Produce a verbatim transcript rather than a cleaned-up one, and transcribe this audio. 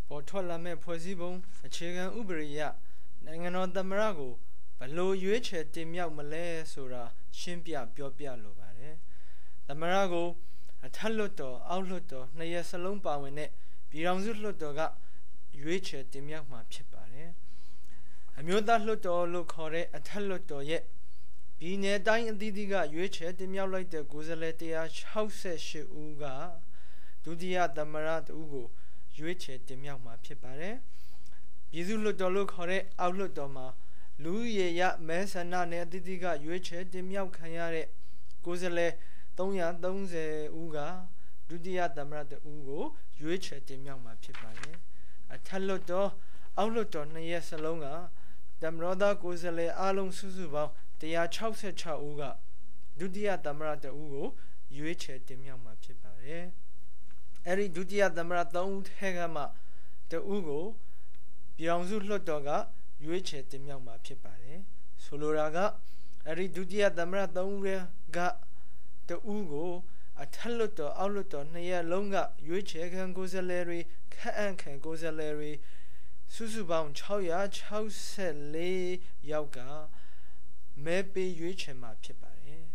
ပေါ်ထွက်လာမဲ့ဖွဲ့စည်းပုံအခြေခံဥပဒေအရနိုင်ငံတော်သမ္မတကိုဘယ်လိုရွေးချယ်တင်မြှောက်မလဲဆိုတာရှင်းပြပြောပြလိုပါတယ်။သမ္မတကိုအထက်လွှတ်တော်အောက်လွှတ်တော်နှစ်ရပ်စလုံးပါဝင်တဲ့ပြည်ထောင်စုလွှတ်တော်ကရွေးချယ်တင်မြှောက်မှာဖြစ်ပါတယ်။အမျိုးသားလွှတ်တော်လို့ခေါ်တဲ့အထက်လွှတ်တော်ရဲ့ပြည်내တိုင်းအသီးသီးကရွေးချယ်တင်မြှောက်လိုက်တဲ့ကိုယ်စားလှယ်one sixty-eightဦးကဒုတိယသမ္မတတူကိုရွေးချယ်တင်မြှောက်မှာဖြစ်ပါတယ်။ပြည်သူ့လွှတ်တော်လို့ခေါ်တဲ့အောက်လွှတ်တော်မှာလူဦးရေရမဲဆန္ဒနယ်အသီးသီးကရွေးချယ်တင်မြှောက်ခံရတဲ့ကိုယ်စားလှယ်three hundred thirtyဦးကဒုတိယသမ္မတတူကိုရွေးချယ်တင်မြှောက်မှာဖြစ်ပါတယ်။အထက်လွှတ်တော်အောက်လွှတ်တော်နှစ်ရပ်စလုံးကသမ္မတသားကိုယ်စားလှယ်အားလုံးစုစုပေါင်းone sixty-sixဦးကဒုတိယသမ္မတတူကိုရွေးချယ်တင်မြှောက်မှာဖြစ်ပါတယ်။အဲဒီဒုတိယသမ္မတthreeဦးထဲကမှတူကိုပြည်ထောင်စုလွှတ်တော်ကရွေးချယ်တင်မြှောက်မှာဖြစ်ပါတယ်။ဆိုလိုတာကအဲဒီဒုတိယသမ္မတthreeဦးကတူကိုအထက်လွှတ်တော်အောက်လွှတ်တော်နှစ်ရပ်လုံးကရွေးချယ်ခံကိုယ်စားလှယ်တွေခန့်အပ်ခံကိုယ်စားလှယ်တွေစုစုပေါင်းsix hundred sixty-fourယောက်ကမဲပေးရွေးချယ်မှာဖြစ်ပါတယ်